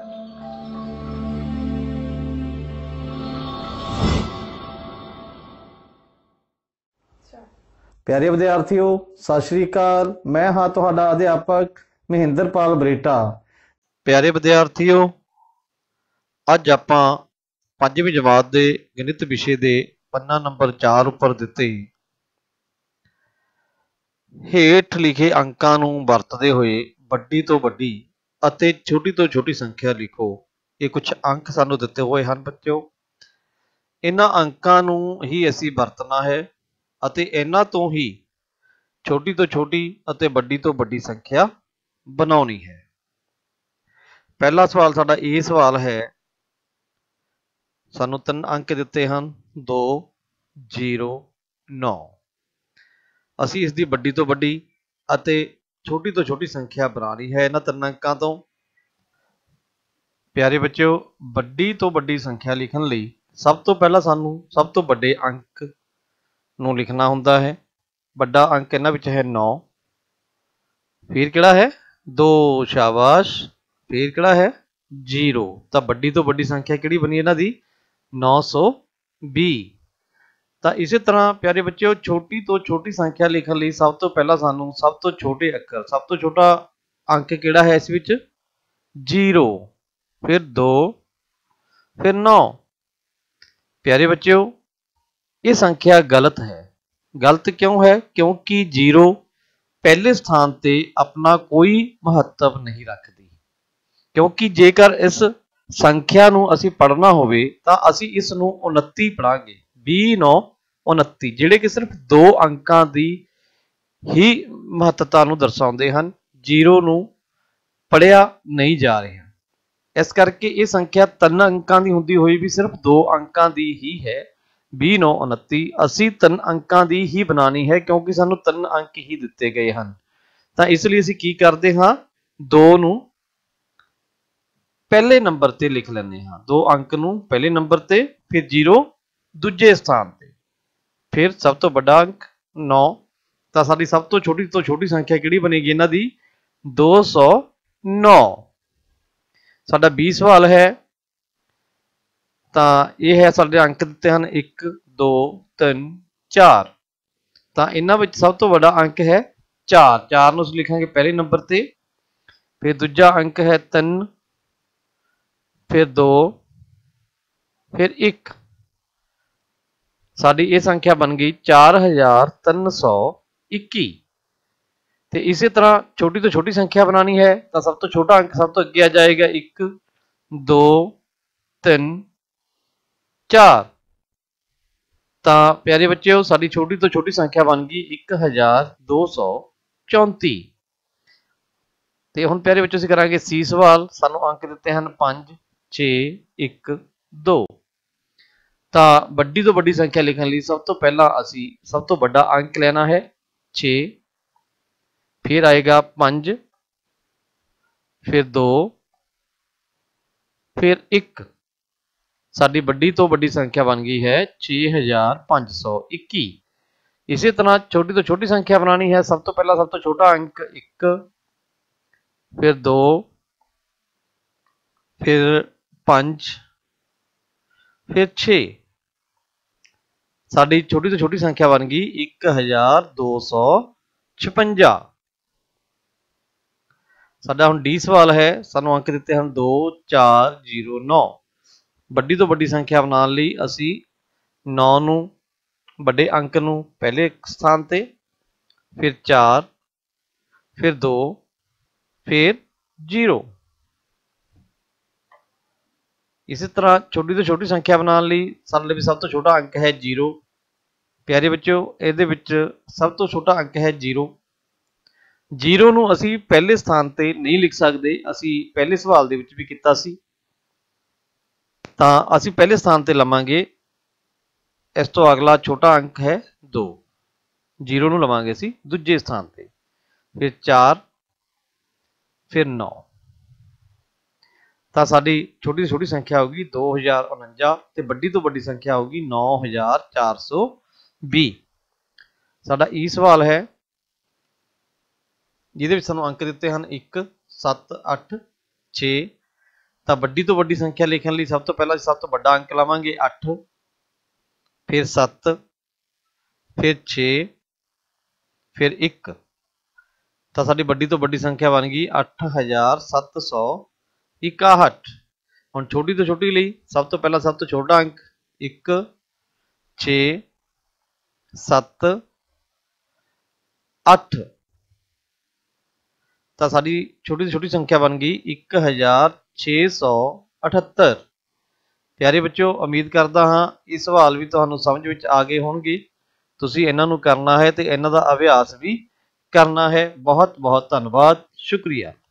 प्यारे विद्यार्थियों, सत श्री अकाल। मैं हाँ तुहाडा अध्यापक महेंद्रपाल बरेटा। प्यारे विद्यार्थियों, अज आपां पंजवीं जमात दे गणित विषय दे पन्ना नंबर 4 उपर दिते हेठ लिखे अंकां नूं वरतदे होए वड्डी तो वड्डी अते छोटी तो छोटी संख्या लिखो। ये कुछ अंक सानूं दिते होए हन बच्चों। इन्हां अंकां नूं ही असीं वरतना है ਅਤੇ ਇਹਨਾਂ ਤੋਂ ਹੀ ਛੋਟੀ ਤੋਂ ਛੋਟੀ ਅਤੇ ਵੱਡੀ ਤੋਂ ਵੱਡੀ ਸੰਖਿਆ ਬਣਾਉਣੀ ਹੈ। ਪਹਿਲਾ ਸਵਾਲ ਸਾਡਾ ਇਹ ਸਵਾਲ ਹੈ, ਸਾਨੂੰ 3 ਅੰਕ ਦਿੱਤੇ ਹਨ 2 0 9। ਅਸੀਂ ਇਸ ਦੀ ਵੱਡੀ ਤੋਂ ਵੱਡੀ ਅਤੇ ਛੋਟੀ ਤੋਂ ਛੋਟੀ ਸੰਖਿਆ ਬਣਾਉਣੀ ਹੈ ਇਹਨਾਂ 3 ਅੰਕਾਂ ਤੋਂ। ਪਿਆਰੇ ਬੱਚਿਓ, ਵੱਡੀ ਤੋਂ ਵੱਡੀ ਸੰਖਿਆ ਲਿਖਣ ਲਈ ਸਭ ਤੋਂ ਪਹਿਲਾਂ ਸਾਨੂੰ ਸਭ ਤੋਂ ਵੱਡੇ ਅੰਕ ਨੂੰ ਲਿਖਣਾ ਹੁੰਦਾ ਹੈ। ਵੱਡਾ ਅੰਕ ਇਹਨਾਂ ਵਿੱਚ ਹੈ 9, ਫਿਰ ਕਿਹੜਾ ਹੈ 2, ਸ਼ਾਬਾਸ਼, ਫਿਰ ਕਿਹੜਾ ਹੈ 0। ਤਾਂ ਵੱਡੀ ਤੋਂ ਵੱਡੀ ਸੰਖਿਆ ਕਿਹੜੀ ਬਣੀ ਇਹਨਾਂ ਦੀ 920। ਤਾਂ ਇਸੇ ਤਰ੍ਹਾਂ ਪਿਆਰੇ ਬੱਚਿਓ, ਛੋਟੀ ਤੋਂ ਛੋਟੀ ਸੰਖਿਆ ਲਿਖਣ ਲਈ ਸਭ ਤੋਂ ਪਹਿਲਾਂ ਸਾਨੂੰ ਸਭ ਤੋਂ ਛੋਟੇ ਅੱਖਰ, ਸਭ ਤੋਂ ਛੋਟਾ ਅੰਕ ਕਿਹੜਾ ਹੈ ਇਸ ਵਿੱਚ 0, ਫਿਰ 2, ਫਿਰ 9। ਪਿਆਰੇ ਬੱਚਿਓ, ये संख्या गलत है। गलत क्यों है? क्योंकि 0 पहले स्थान ते अपना कोई महत्व नहीं रखती। क्योंकि जेकर इस संख्या नूं असीं पढ़ना होवे तां असीं इस नूं 29 पढ़ांगे। 20 9 29 जिहड़े कि सिर्फ 2 अंकां दी ही महत्ता नूं दर्शाउंदे हन, 0 नूं पढ़िया नहीं जा रहा। इस करके ये संख्या 3 अंकां दी हुंदी होई भी सिर्फ 2 अंकां दी ही है। 20 9 29 ਅਸੀਂ 3 अंकां ਦੀ ਹੀ ਬਣਾਣੀ ਹੈ क्योंकि ਸਾਨੂੰ 3 अंक ही ਦਿੱਤੇ ਗਏ ਹਨ। ਤਾਂ ਇਸ ਲਈ ਅਸੀਂ ਕੀ ਕਰਦੇ ਹਾਂ, 2 ਨੂੰ ਪਹਿਲੇ ਨੰਬਰ ਤੇ ਲਿਖ ਲੈਂਦੇ ਹਾਂ। 2 ਅੰਕ ਨੂੰ ਪਹਿਲੇ ਨੰਬਰ ਤੇ, ਫਿਰ 0 ਦੂਜੇ ਸਥਾਨ ਤੇ, ਫਿਰ ਸਭ ਤੋਂ ਵੱਡਾ ਅੰਕ 9। ਤਾਂ ਸਾਡੀ ਸਭ ਤੋਂ ਛੋਟੀ ਸੰਖਿਆ ਕਿਹੜੀ ਬਣੇਗੀ ਇਹਨਾਂ ਦੀ 209। ਸਾਡਾ 20 ਸਵਾਲ ਹੈ। ਤਾਂ ਇਹ ਹੈ, ਸਾਡੇ ਅੰਕ ਦਿੱਤੇ ਹਨ 1 2 3 4। ਤਾਂ ਇਹਨਾਂ ਵਿੱਚ ਸਭ ਤੋਂ ਵੱਡਾ ਅੰਕ ਹੈ 4। 4 ਨੂੰ ਅਸੀਂ ਲਿਖਾਂਗੇ ਪਹਿਲੇ ਨੰਬਰ ਤੇ, ਫਿਰ ਦੂਜਾ ਅੰਕ ਹੈ 3, ਫਿਰ 2, ਫਿਰ 1। ਸਾਡੀ ਇਹ ਸੰਖਿਆ ਬਣ ਗਈ 4321। ਤੇ ਇਸੇ ਤਰ੍ਹਾਂ ਛੋਟੀ ਤੋਂ ਛੋਟੀ ਸੰਖਿਆ ਬਣਾਉਣੀ ਹੈ ਤਾਂ ਸਭ ਤੋਂ ਛੋਟਾ ਅੰਕ ਸਭ ਤੋਂ ਅੱਗੇ ਆ ਜਾਏਗਾ 1 2 3 4। ਤਾਂ ਪਿਆਰੇ ਬੱਚਿਓ, ਸਾਡੀ ਛੋਟੀ ਤੋਂ ਛੋਟੀ ਸੰਖਿਆ ਬਣ ਗਈ 1234। ਤੇ ਹੁਣ ਪਿਆਰੇ ਬੱਚਿਓ ਅਸੀਂ ਕਰਾਂਗੇ ਸੀ ਸਵਾਲ। ਸਾਨੂੰ ਅੰਕ ਦਿੱਤੇ ਹਨ 5 6 1 2। ਤਾਂ ਵੱਡੀ ਤੋਂ ਵੱਡੀ ਸੰਖਿਆ ਲਿਖਣ ਲਈ ਸਭ ਤੋਂ ਪਹਿਲਾਂ ਅਸੀਂ ਸਭ ਤੋਂ ਵੱਡਾ ਅੰਕ ਲੈਣਾ ਹੈ 6, ਫਿਰ ਆਏਗਾ 5, ਫਿਰ 2, ਫਿਰ 1। ਸਾਡੀ ਵੱਡੀ ਤੋਂ ਵੱਡੀ ਸੰਖਿਆ ਬਣ ਗਈ ਹੈ 6521। ਇਸੇ ਤਰ੍ਹਾਂ ਛੋਟੀ ਤੋਂ ਛੋਟੀ ਸੰਖਿਆ ਬਣਾਉਣੀ ਹੈ। ਸਭ ਤੋਂ ਪਹਿਲਾਂ ਸਭ ਤੋਂ ਛੋਟਾ ਅੰਕ 1, ਫਿਰ 2, ਫਿਰ 5, ਫਿਰ 6। ਸਾਡੀ ਛੋਟੀ ਤੋਂ ਛੋਟੀ ਸੰਖਿਆ ਬਣ ਗਈ 1256। ਸਾਡਾ ਹੁਣ ਡੀ ਸਵਾਲ ਹੈ। ਸਾਨੂੰ ਅੰਕ ਦਿੱਤੇ ਹਨ 2 4 0 9। ਵੱਡੀ ਤੋਂ ਵੱਡੀ ਸੰਖਿਆ ਬਣਾਉਣ ਲਈ ਅਸੀਂ 9 ਨੂੰ ਵੱਡੇ ਅੰਕ ਨੂੰ ਪਹਿਲੇ ਸਥਾਨ ਤੇ, ਫਿਰ 4, ਫਿਰ 2, ਫਿਰ 0। ਇਸੇ ਤਰ੍ਹਾਂ ਛੋਟੀ ਤੋਂ ਛੋਟੀ ਸੰਖਿਆ ਬਣਾਉਣ ਲਈ ਸਾਡੇ ਲਈ ਸਭ ਤੋਂ ਛੋਟਾ ਅੰਕ ਹੈ 0। ਪਿਆਰੇ ਬੱਚਿਓ, ਇਹਦੇ ਵਿੱਚ ਸਭ ਤੋਂ ਛੋਟਾ ਅੰਕ ਹੈ 0। 0 ਨੂੰ ਅਸੀਂ ਪਹਿਲੇ ਸਥਾਨ ਤੇ ਨਹੀਂ ਲਿਖ ਸਕਦੇ। ਅਸੀਂ ਪਹਿਲੇ ਸਵਾਲ ਦੇ ਵਿੱਚ ਵੀ ਕੀਤਾ ਸੀ। ਤਾਂ ਅਸੀਂ ਪਹਿਲੇ ਸਥਾਨ ਤੇ ਲਵਾਂਗੇ। ਇਸ ਤੋਂ ਅਗਲਾ ਛੋਟਾ ਅੰਕ ਹੈ 2। 0 ਨੂੰ ਲਵਾਂਗੇ ਅਸੀਂ ਦੂਜੇ ਸਥਾਨ ਤੇ, ਫਿਰ 4, ਫਿਰ 9। ਤਾਂ ਸਾਡੀ ਛੋਟੀ ਤੋਂ ਛੋਟੀ ਸੰਖਿਆ ਹੋਗੀ 2049 ਤੇ ਵੱਡੀ ਤੋਂ ਵੱਡੀ ਸੰਖਿਆ ਹੋਗੀ 9420। ਸਾਡਾ ਇਹ ਸਵਾਲ ਹੈ ਜਿਹਦੇ ਵਿੱਚ ਸਾਨੂੰ ਅੰਕ ਦਿੱਤੇ ਹਨ 1 7 8 6। ਤਾਂ ਵੱਡੀ ਤੋਂ ਵੱਡੀ ਸੰਖਿਆ ਲਿਖਣ ਲਈ ਸਭ ਤੋਂ ਪਹਿਲਾਂ ਸਭ ਤੋਂ ਵੱਡਾ ਅੰਕ ਲਾਵਾਂਗੇ 8, ਫਿਰ 7, ਫਿਰ 6, ਫਿਰ 1। ਤਾਂ ਸਾਡੀ ਵੱਡੀ ਤੋਂ ਵੱਡੀ ਸੰਖਿਆ ਬਣ ਗਈ 8761। ਹੁਣ ਛੋਟੀ ਤੋਂ ਛੋਟੀ ਲਈ ਸਭ ਤੋਂ ਪਹਿਲਾਂ ਸਭ ਤੋਂ ਛੋਟਾ ਅੰਕ 1, 6, 7, 8। ਤਾਂ ਸਾਡੀ ਛੋਟੀ ਤੋਂ ਛੋਟੀ ਸੰਖਿਆ ਬਣ ਗਈ 1678। ਪਿਆਰੇ ਬੱਚਿਓ, ਉਮੀਦ ਕਰਦਾ ਹਾਂ ਇਹ ਸਵਾਲ ਵੀ ਤੁਹਾਨੂੰ ਸਮਝ ਵਿੱਚ ਆ ਗਏ ਹੋਣਗੇ। ਤੁਸੀਂ ਇਹਨਾਂ ਨੂੰ ਕਰਨਾ ਹੈ ਤੇ ਇਹਨਾਂ ਦਾ ਅਭਿਆਸ ਵੀ ਕਰਨਾ ਹੈ। ਬਹੁਤ ਬਹੁਤ ਧੰਨਵਾਦ, ਸ਼ੁਕਰੀਆ।